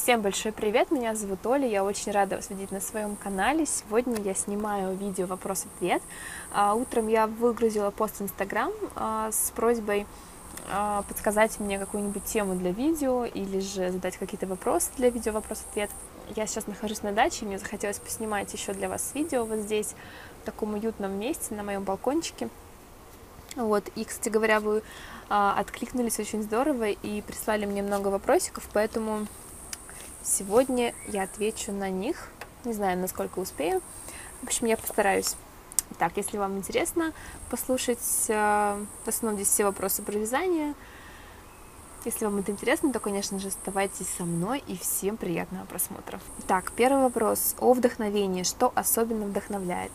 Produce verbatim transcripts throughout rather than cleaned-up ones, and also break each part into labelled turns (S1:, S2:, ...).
S1: Всем большой привет, меня зовут Оля, я очень рада вас видеть на своем канале. Сегодня я снимаю видео вопрос-ответ. Утром я выгрузила пост в Инстаграм с просьбой подсказать мне какую-нибудь тему для видео или же задать какие-то вопросы для видео вопрос-ответ. Я сейчас нахожусь на даче, и мне захотелось поснимать еще для вас видео вот здесь, в таком уютном месте, на моем балкончике. Вот. И, кстати говоря, вы а, откликнулись очень здорово и прислали мне много вопросиков, поэтому сегодня я отвечу на них. Не знаю, насколько успею. В общем, я постараюсь. Так, если вам интересно послушать, а, в основном здесь все вопросы про вязание. Если вам это интересно, то, конечно же, оставайтесь со мной, и всем приятного просмотра. Так, первый вопрос о вдохновении. Что особенно вдохновляет?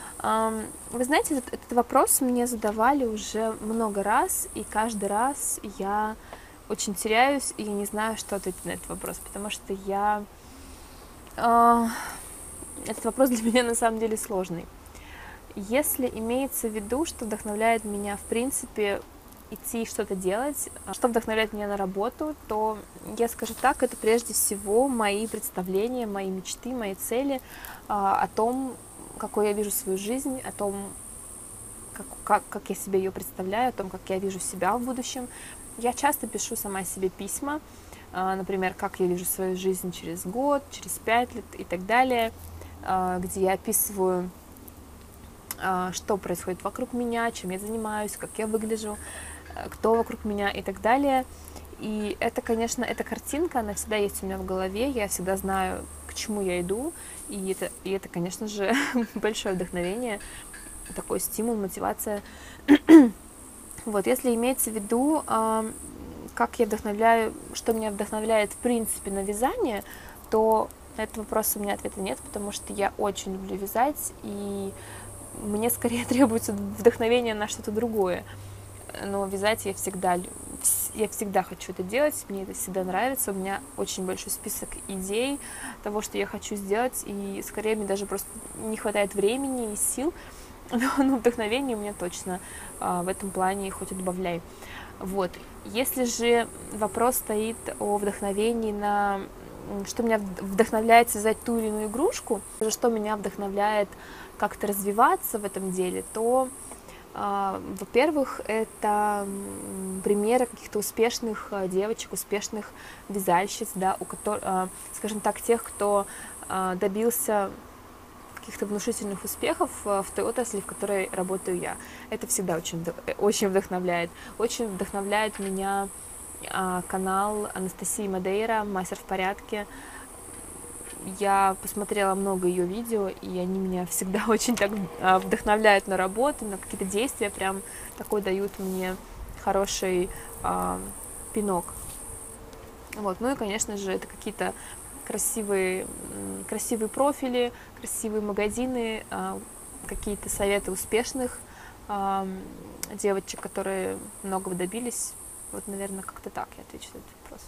S1: Вы знаете, этот, этот вопрос мне задавали уже много раз, и каждый раз я очень теряюсь, и я не знаю, что ответить на этот вопрос, потому что я... Э, этот вопрос для меня на самом деле сложный. Если имеется в виду, что вдохновляет меня, в принципе, идти что-то делать, что вдохновляет меня на работу, то я скажу так, это прежде всего мои представления, мои мечты, мои цели э, о том, какой я вижу свою жизнь, о том, как, как, как я себе ее представляю, о том, как я вижу себя в будущем. Я часто пишу сама себе письма, например, как я вижу свою жизнь через год, через пять лет и так далее, где я описываю, что происходит вокруг меня, чем я занимаюсь, как я выгляжу, кто вокруг меня и так далее. И это, конечно, эта картинка, она всегда есть у меня в голове, я всегда знаю, к чему я иду, и это, и это конечно же, большое вдохновение, такой стимул, мотивация. Вот, если имеется в виду, э, как я вдохновляю, что меня вдохновляет в принципе на вязание, то на этот вопрос у меня ответа нет, потому что я очень люблю вязать, и мне скорее требуется вдохновение на что-то другое. Но вязать я всегда, я всегда хочу это делать, мне это всегда нравится, у меня очень большой список идей того, что я хочу сделать, и скорее мне даже просто не хватает времени и сил, но, но вдохновение у меня точно а, в этом плане хоть отбавляй. Вот. Если же вопрос стоит о вдохновении на... что меня вдохновляет создать ту или иную игрушку, что меня вдохновляет как-то развиваться в этом деле, то... Во-первых, это примеры каких-то успешных девочек, успешных вязальщиц, да, у которых, скажем так, тех, кто добился каких-то внушительных успехов в той отрасли, в которой работаю я. Это всегда очень, очень вдохновляет. Очень вдохновляет меня канал Анастасии Мадейра «Мастер в порядке». Я посмотрела много ее видео, и они меня всегда очень так вдохновляют на работу, на какие-то действия, прям такой дают мне хороший а, пинок. Вот. Ну и, конечно же, это какие-то красивые, красивые профили, красивые магазины, а, какие-то советы успешных а, девочек, которые многого добились. Вот, наверное, как-то так я отвечу на этот вопрос.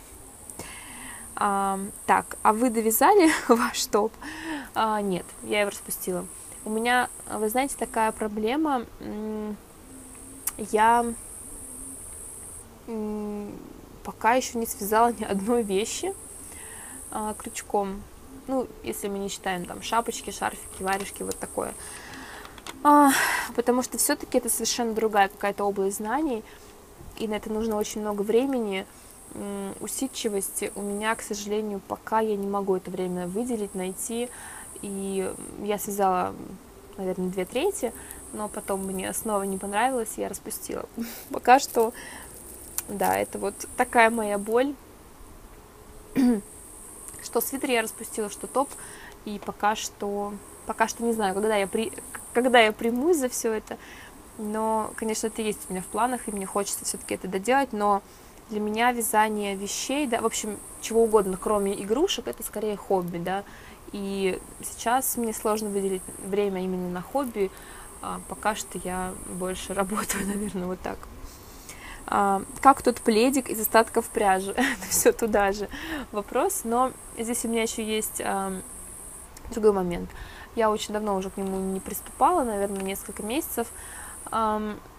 S1: А, так, а вы довязали ваш топ? А, нет, я его распустила. У меня, вы знаете, такая проблема. Я пока еще не связала ни одной вещи а, крючком. Ну, если мы не считаем там шапочки, шарфики, варежки, вот такое. А, потому что все-таки это совершенно другая какая-то область знаний, и на это нужно очень много времени, усидчивости. У меня, к сожалению, пока я не могу это время выделить, найти, и я связала, наверное, две трети, но потом мне снова не понравилось, и я распустила. Пока что, да, это вот такая моя боль, что свитер я распустила, что топ, и пока что, пока что не знаю, когда я, при, когда я примусь за все это, но, конечно, это есть у меня в планах, и мне хочется все-таки это доделать, но для меня вязание вещей, да, в общем, чего угодно, кроме игрушек, это скорее хобби, да, и сейчас мне сложно выделить время именно на хобби, а пока что я больше работаю, наверное, вот так. А, как тот пледик из остатков пряжи? Это все туда же вопрос, но здесь у меня еще есть а, другой момент. Я очень давно уже к нему не приступала, наверное, несколько месяцев. А,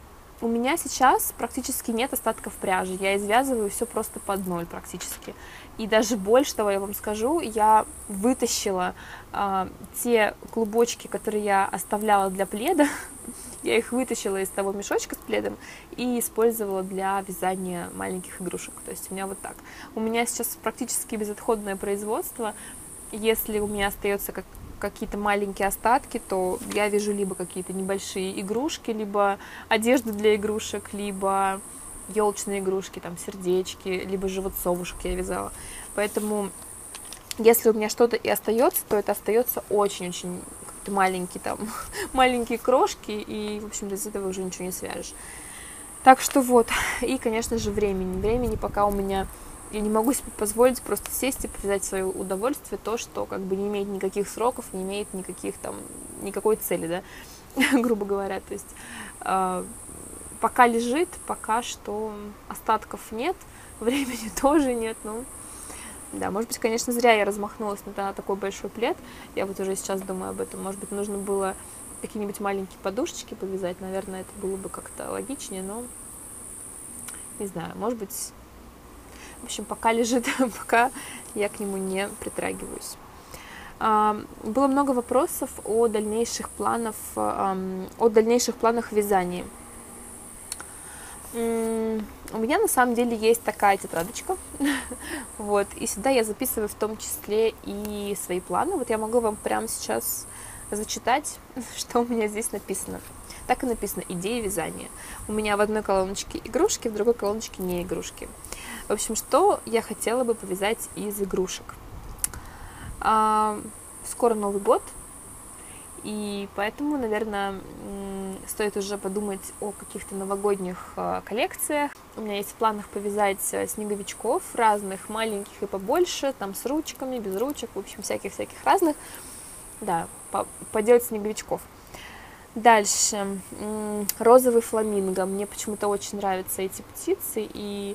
S1: у меня сейчас практически нет остатков пряжи, я извязываю все просто под ноль практически. И даже больше того, я вам скажу, я вытащила э, те клубочки, которые я оставляла для пледа, я их вытащила из того мешочка с пледом и использовала для вязания маленьких игрушек. То есть у меня вот так. У меня сейчас практически безотходное производство. Если у меня остается как какие-то маленькие остатки, то я вяжу либо какие-то небольшие игрушки, либо одежду для игрушек, либо елочные игрушки, там сердечки, либо же вот совушек я вязала. Поэтому, если у меня что-то и остается, то это остается очень-очень маленькие там маленькие крошки, и, в общем, из этого уже ничего не свяжешь. Так что вот, и, конечно же, времени. Времени пока у меня... Я не могу себе позволить просто сесть и повязать свое удовольствие, то, что как бы не имеет никаких сроков, не имеет никаких там, никакой цели, да, грубо говоря. То есть э, пока лежит, пока что остатков нет, времени тоже нет, ну, да, может быть, конечно, зря я размахнулась на такой большой плед, я вот уже сейчас думаю об этом, может быть, нужно было какие-нибудь маленькие подушечки повязать, наверное, это было бы как-то логичнее, но, не знаю, может быть... В общем, пока лежит, пока я к нему не притрагиваюсь. Было много вопросов о дальнейших планах, о дальнейших планах вязания. У меня на самом деле есть такая тетрадочка, вот, и сюда я записываю в том числе и свои планы. Вот я могу вам прямо сейчас зачитать, что у меня здесь написано. Так и написано: идеи вязания. У меня в одной колоночке игрушки, в другой колоночке не игрушки. В общем, что я хотела бы повязать из игрушек. А, скоро Новый год, и поэтому, наверное, стоит уже подумать о каких-то новогодних коллекциях. У меня есть в планах повязать снеговичков разных, маленьких и побольше, там с ручками, без ручек, в общем, всяких-всяких разных. Да, по поделать снеговичков. Дальше, розовый фламинго. Мне почему-то очень нравятся эти птицы, и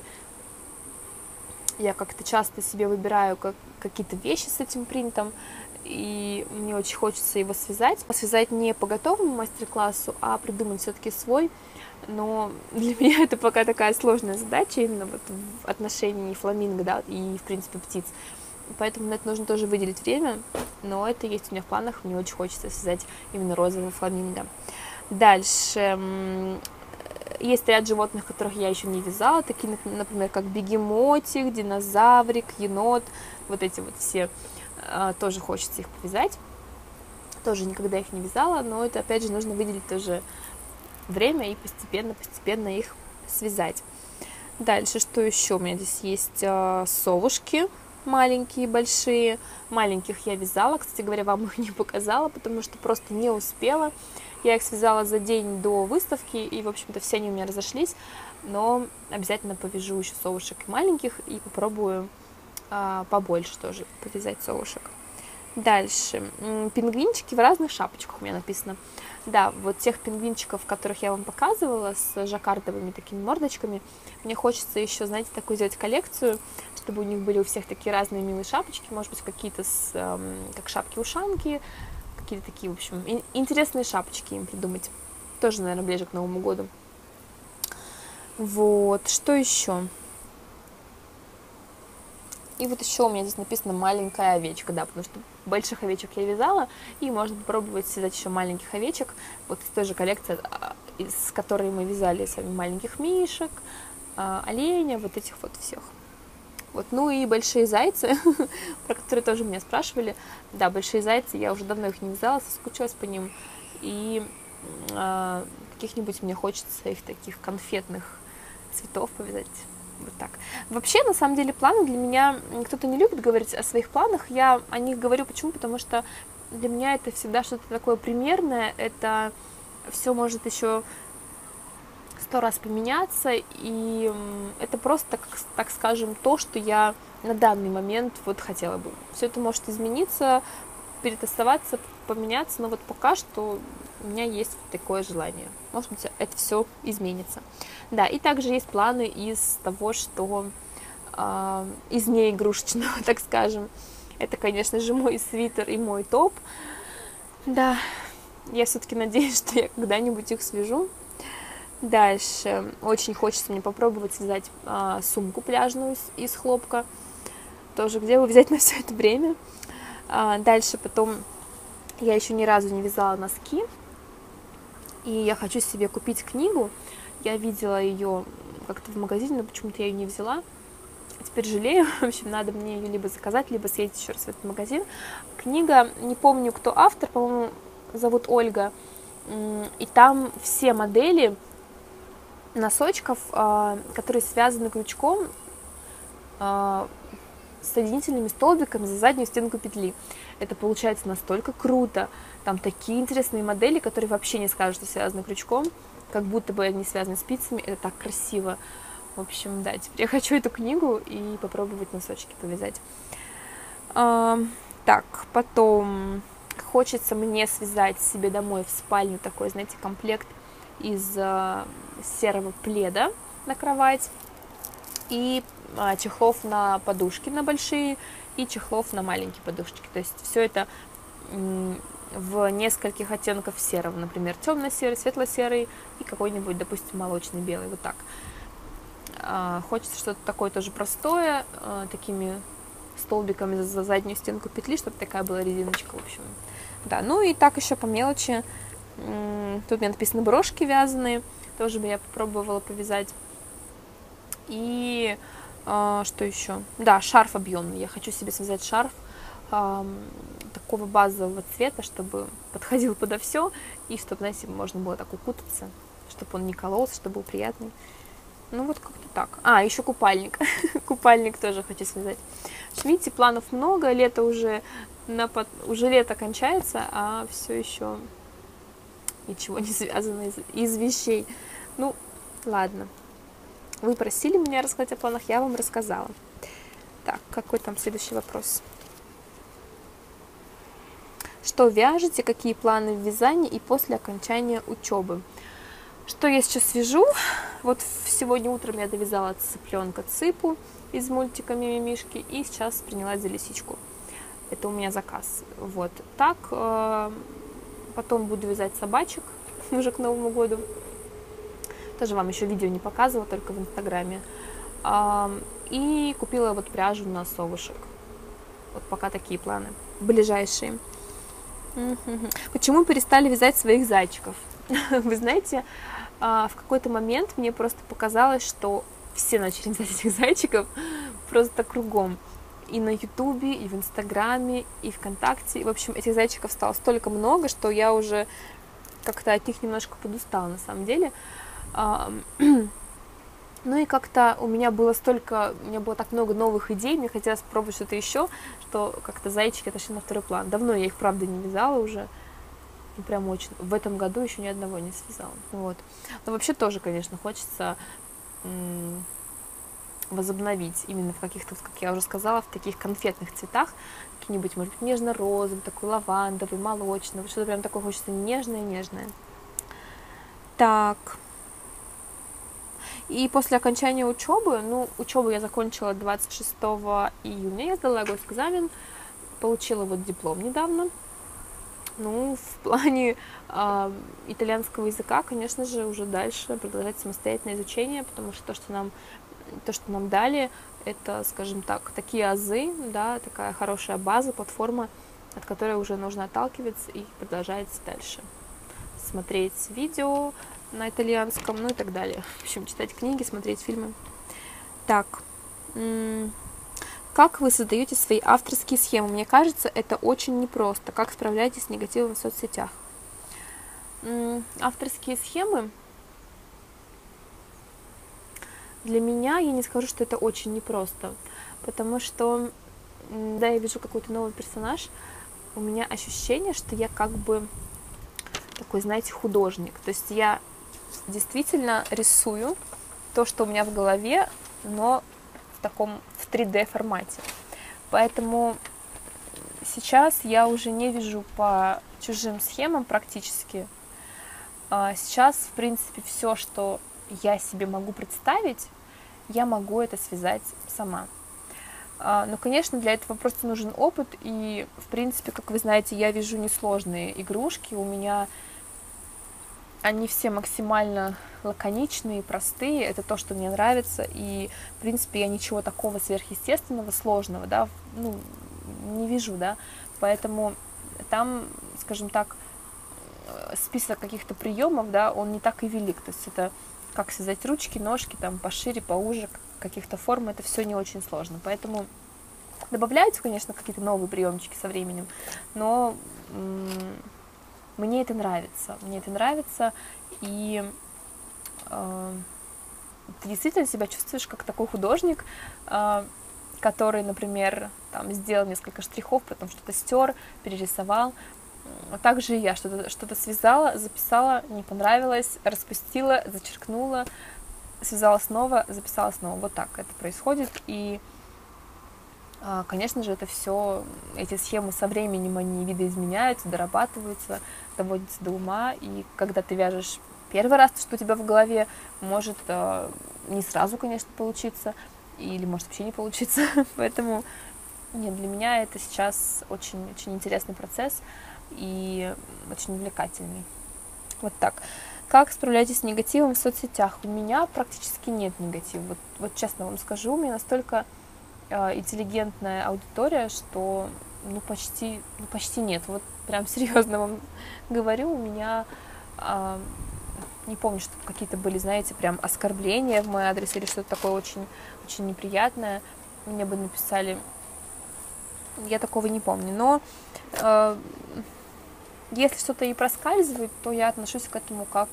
S1: я как-то часто себе выбираю как, какие-то вещи с этим принтом, и мне очень хочется его связать. Связать не по готовому мастер-классу, а придумать все-таки свой, но для меня это пока такая сложная задача, именно вот в отношении фламинго, да, и, в принципе, птиц. Поэтому на это нужно тоже выделить время, но это есть у меня в планах, мне очень хочется связать именно розовый фламинго. Дальше... Есть ряд животных, которых я еще не вязала, такие, например, как бегемотик, динозаврик, енот, вот эти вот все, тоже хочется их повязать, тоже никогда их не вязала, но это, опять же, нужно выделить тоже время и постепенно-постепенно их связать. Дальше, что еще у меня здесь есть? Совушки маленькие, большие, маленьких я вязала, кстати говоря, вам их не показала, потому что просто не успела. Я их связала за день до выставки, и, в общем-то, все они у меня разошлись, но обязательно повяжу еще совушек маленьких и попробую а, побольше тоже повязать совушек. Дальше. Пингвинчики в разных шапочках у меня написано. Да, вот тех пингвинчиков, которых я вам показывала, с жаккардовыми такими мордочками, мне хочется еще, знаете, такую сделать коллекцию, чтобы у них были у всех такие разные милые шапочки, может быть, какие-то с, эм, как шапки-ушанки, какие-то такие, в общем, интересные шапочки им придумать. Тоже, наверное, ближе к Новому году. Вот, что еще? И вот еще у меня здесь написано маленькая овечка, да, потому что больших овечек я вязала, и можно попробовать связать еще маленьких овечек, вот из той же коллекции, из которой мы вязали с вами маленьких мишек, оленя, вот этих вот всех. Вот, ну и большие зайцы, про которые тоже меня спрашивали. Да, большие зайцы, я уже давно их не вязала, соскучилась по ним, и э, каких-нибудь мне хочется их таких конфетных цветов повязать. Вот так. Вообще, на самом деле, планы для меня... Кто-то не любит говорить о своих планах. Я о них говорю. Почему? Потому что для меня это всегда что-то такое примерное. Это все может еще сто раз поменяться. И это просто, так, так скажем, то, что я на данный момент вот хотела бы. Все это может измениться, перетасоваться, поменяться. Но вот пока что у меня есть такое желание. Может быть, это все изменится. Да, и также есть планы из того, что э, из неигрушечного, так скажем. Это, конечно же, мой свитер и мой топ. Да, я все-таки надеюсь, что я когда-нибудь их свяжу. Дальше очень хочется мне попробовать связать а, сумку пляжную из, из хлопка. Тоже где бы взять на все это время. А, дальше потом я еще ни разу не вязала носки. И я хочу себе купить книгу. Я видела ее как-то в магазине, но почему-то я ее не взяла. Теперь жалею. В общем, надо мне ее либо заказать, либо съездить еще раз в этот магазин. Книга, не помню, кто автор, по-моему, зовут Ольга. И там все модели носочков, которые связаны крючком с соединительными столбиками за заднюю стенку петли. Это получается настолько круто. Там такие интересные модели, которые вообще не скажут, что связаны крючком, как будто бы они связаны спицами. Это так красиво. В общем, да, теперь я хочу эту книгу и попробовать носочки повязать. А, так, потом хочется мне связать себе домой в спальню такой, знаете, комплект из а, серого пледа на кровать и а, чехлов на подушки на большие и чехлов на маленькие подушечки. То есть все это м, в нескольких оттенков серого, например, темно-серый, светло-серый и какой-нибудь, допустим, молочный белый, вот так. А, хочется что-то такое тоже простое, а, такими столбиками за, за заднюю стенку петли, чтобы такая была резиночка, в общем. Да, ну и так еще по мелочи. Тут у меня написано брошки вязаные, тоже бы я попробовала повязать. И э, что еще? Да, шарф объемный. Я хочу себе связать шарф э, такого базового цвета, чтобы подходил подо все, и чтобы, знаете, можно было так укутаться, чтобы он не кололся, чтобы был приятный. Ну вот как-то так. А, еще купальник. Купальник тоже хочу связать. Видите, планов много, лето уже, на, уже лето кончается, а все еще ничего не связано из, из вещей. Ну, ладно. Вы просили меня рассказать о планах, я вам рассказала. Так, какой там следующий вопрос? Что вяжете, какие планы в вязании и после окончания учебы? Что я сейчас вяжу? Вот сегодня утром я довязала цыпленка Цыпу из мультика Мимимишки и сейчас принялась за лисичку. Это у меня заказ. Вот так. Потом буду вязать собачек уже к Новому году. Тоже вам еще видео не показывала, только в Инстаграме. И купила вот пряжу на совушек. Вот пока такие планы ближайшие. Почему перестали вязать своих зайчиков? Вы знаете, в какой-то момент мне просто показалось, что все начали вязать этих зайчиков просто кругом. И на Ютубе, и в Инстаграме, и ВКонтакте. В общем, этих зайчиков стало столько много, что я уже как-то от них немножко подустала на самом деле. Ну и как-то у меня было столько, у меня было так много новых идей, мне хотелось попробовать что-то еще, что как-то зайчики отошли на второй план. Давно я их, правда, не вязала уже. Ну, прям очень. В этом году еще ни одного не связала. Вот. Но вообще тоже, конечно, хочется м- возобновить именно в каких-то, как я уже сказала, в таких конфетных цветах. Какие-нибудь, может быть, нежно-розовый, такой лавандовый, молочный. Что-то прям такое хочется нежное-нежное. Так. И после окончания учебы, ну, учебу я закончила двадцать шестого июня, я сдала госэкзамен, получила вот диплом недавно. Ну, в плане э, итальянского языка, конечно же, уже дальше продолжать самостоятельное изучение, потому что то, что нам, то, что нам дали, это, скажем так, такие азы, да, такая хорошая база, платформа, от которой уже нужно отталкиваться и продолжать дальше. Смотреть видео на итальянском, ну и так далее. В общем, читать книги, смотреть фильмы. Так. Как вы создаете свои авторские схемы? Мне кажется, это очень непросто. Как справляетесь с негативом в соцсетях? Авторские схемы для меня, я не скажу, что это очень непросто, потому что, когда я вижу какой-то новый персонаж, у меня ощущение, что я как бы такой, знаете, художник. То есть я действительно рисую то, что у меня в голове, но в таком в три дэ формате. Поэтому сейчас я уже не вяжу по чужим схемам практически. Сейчас, в принципе, все, что я себе могу представить, я могу это связать сама. Но, конечно, для этого просто нужен опыт, и, в принципе, как вы знаете, я вяжу несложные игрушки, у меня они все максимально лаконичные, простые, это то, что мне нравится, и, в принципе, я ничего такого сверхъестественного, сложного, да, ну, не вижу, да, поэтому там, скажем так, список каких-то приемов, да, он не так и велик, то есть это как связать ручки, ножки, там, пошире, поуже, каких-то форм, это все не очень сложно, поэтому добавляются, конечно, какие-то новые приемчики со временем, но мне это нравится, мне это нравится, и э, ты действительно себя чувствуешь как такой художник, э, который, например, там, сделал несколько штрихов, потом что-то стер, перерисовал. Также и я что-то что-то связала, записала, не понравилось, распустила, зачеркнула, связала снова, записала снова. Вот так это происходит, и конечно же, это все, эти схемы со временем, они видоизменяются, дорабатываются, доводятся до ума, и когда ты вяжешь первый раз, что у тебя в голове, может не сразу, конечно, получиться, или может вообще не получиться, поэтому нет, для меня это сейчас очень-очень интересный процесс и очень увлекательный. Вот так. Как справляетесь с негативом в соцсетях? У меня практически нет негатива, вот, вот честно вам скажу, у меня настолько интеллигентная аудитория, что ну почти, ну почти нет. Вот прям серьезно вам говорю, у меня а, не помню, что какие-то были, знаете, прям оскорбления в мой адрес или что-то такое очень, очень неприятное. Мне бы написали, я такого не помню. Но а, если что-то и проскальзывает, то я отношусь к этому как,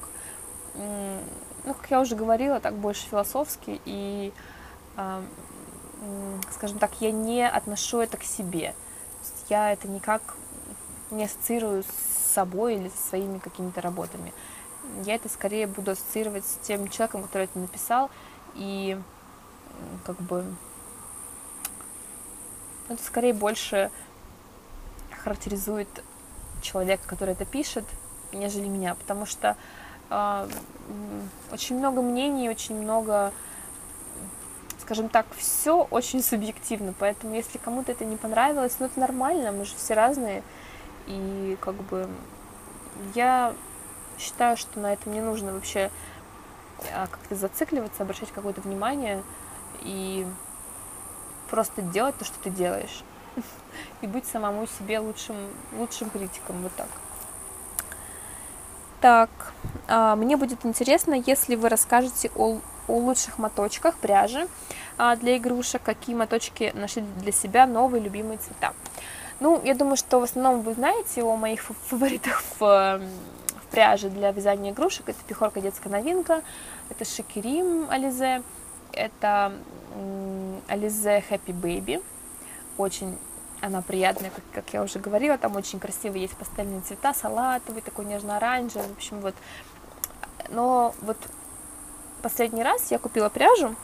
S1: ну, как я уже говорила, так больше философски и а, скажем так, я не отношу это к себе. Я это никак не ассоциирую с собой или со своими какими-то работами. Я это скорее буду ассоциировать с тем человеком, который это написал, и как бы это скорее больше характеризует человека, который это пишет, нежели меня, потому что э, очень много мнений, очень много, скажем так, все очень субъективно, поэтому если кому-то это не понравилось, ну это нормально, мы же все разные, и как бы я считаю, что на этом не нужно вообще как-то зацикливаться, обращать какое-то внимание и просто делать то, что ты делаешь, и быть самому себе лучшим, лучшим критиком, вот так. Так, мне будет интересно, если вы расскажете о о лучших моточках пряжи а, для игрушек, какие моточки нашли для себя новые любимые цвета. Ну, я думаю, что в основном вы знаете о моих фаворитах в, в пряже для вязания игрушек. Это пехорка детская новинка, это Шакирим Ализе, это Ализе Happy Baby. Очень она приятная, как, как я уже говорила, там очень красивые есть пастельные цвета, салатовый, такой нежно-оранжевый, в общем, вот. Но вот последний раз я купила пряжу,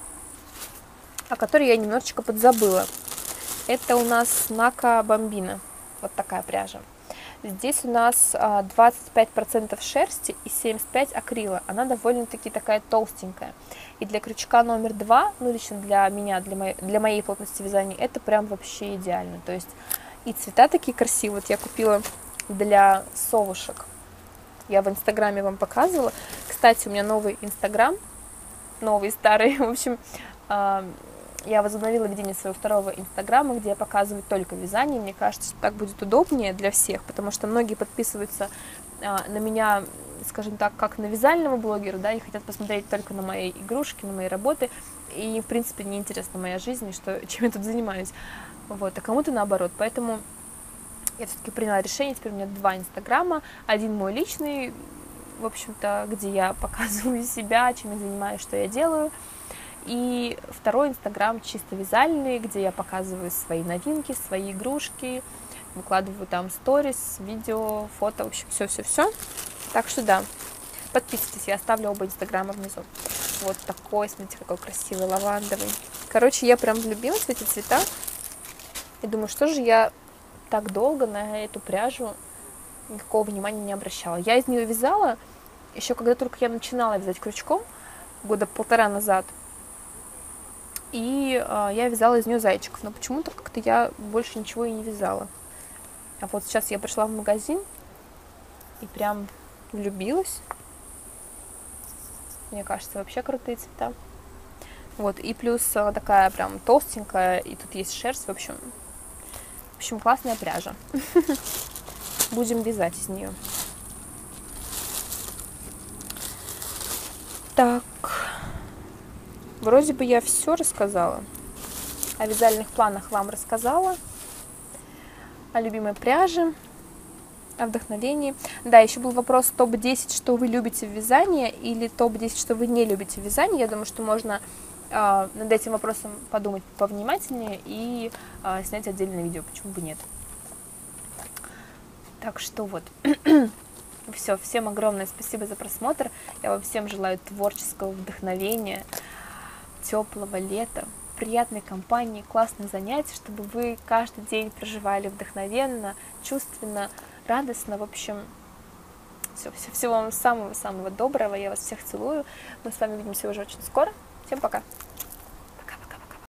S1: о которой я немножечко подзабыла. Это у нас Нака Бомбина. Вот такая пряжа. Здесь у нас двадцать пять процентов шерсти и семьдесят пять процентов акрила. Она довольно-таки такая толстенькая. И для крючка номер два, ну лично для меня, для моей, для моей плотности вязания, это прям вообще идеально. То есть и цвета такие красивые. Вот я купила для совушек. Я в инстаграме вам показывала. Кстати, у меня новый инстаграм. Новый, старый, в общем, я возобновила ведение своего второго инстаграма, где я показываю только вязание. Мне кажется, что так будет удобнее для всех, потому что многие подписываются на меня, скажем так, как на вязального блогера, да, и хотят посмотреть только на мои игрушки, на мои работы, и, в принципе, неинтересна моя жизнь, и что, чем я тут занимаюсь, вот, а кому-то наоборот, поэтому я все-таки приняла решение, теперь у меня два инстаграма, один мой личный, в общем-то, где я показываю себя, чем я занимаюсь, что я делаю. И второй инстаграм чисто вязальный, где я показываю свои новинки, свои игрушки, выкладываю там сторис, видео, фото, в общем, все-все-все. Так что да, подписывайтесь, я оставлю оба инстаграма внизу. Вот такой, смотрите, какой красивый, лавандовый. Короче, я прям влюбилась в эти цвета. И думаю, что же я так долго на эту пряжу никакого внимания не обращала. Я из нее вязала еще когда только я начинала вязать крючком, года полтора назад. И э, я вязала из нее зайчиков, но почему-то как-то я больше ничего и не вязала. А вот сейчас я пришла в магазин и прям влюбилась. Мне кажется, вообще крутые цвета. Вот, и плюс она такая прям толстенькая, и тут есть шерсть, в общем, в общем, классная пряжа. Будем вязать из нее. Так, вроде бы я все рассказала. О вязальных планах вам рассказала, о любимой пряже, о вдохновении. Да, еще был вопрос топ десять, что вы любите в вязании, или топ десять, что вы не любите в вязании. Я думаю, что можно э, над этим вопросом подумать повнимательнее и э, снять отдельное видео, почему бы нет. Так что вот, все, всем огромное спасибо за просмотр. Я вам всем желаю творческого вдохновения, теплого лета, приятной компании, классных занятий, чтобы вы каждый день проживали вдохновенно, чувственно, радостно. В общем, все, все, всего вам самого-самого доброго. Я вас всех целую. Мы с вами увидимся уже очень скоро. Всем пока!